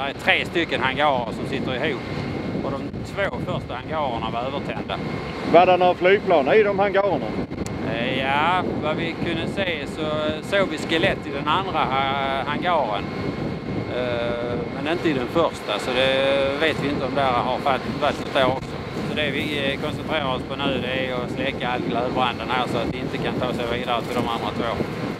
Det är 3 stycken hangarer som sitter ihop. Och de 2 första hangarerna var övertända. Var det några flygplan i de hangarerna? Ja, vad vi kunde se så såg vi skelett i den andra hangaren. Men inte i den första, så det vet vi inte om där har varit där också. Så det vi koncentrerar oss på nu, det är att släcka all glödbranden här så att det inte kan ta sig vidare till de andra 2.